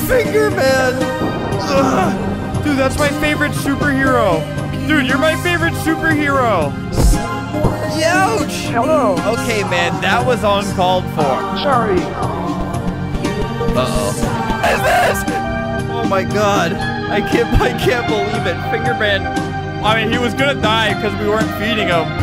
Fingerman! Ugh. Dude, that's my favorite superhero. Dude, you're my favorite superhero. Ouch! Hello. Okay, man, that was uncalled for. Sorry. Uh-oh. What is this? Oh my god. I can't believe it. Fingerman, I mean, he was gonna die because we weren't feeding him.